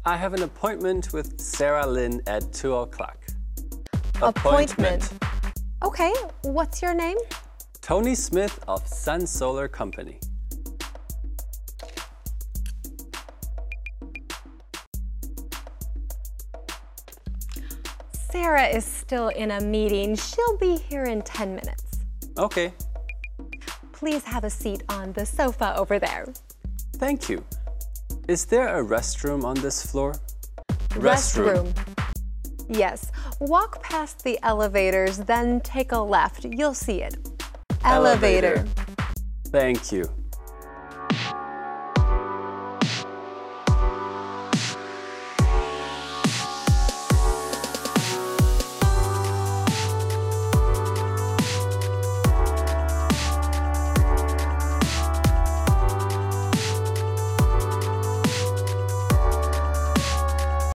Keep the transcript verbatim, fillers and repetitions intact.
I have an appointment with Sarah Lynn at two o'clock. Appointment. Okay, what's your name? Tony Smith of Sun Solar Company. Sarah is still in a meeting. She'll be here in ten minutes. Okay. Please have a seat on the sofa over there. Thank you. Is there a restroom on this floor? Restroom. Yes. Walk past the elevators, then take a left. You'll see it. Elevator. Thank you.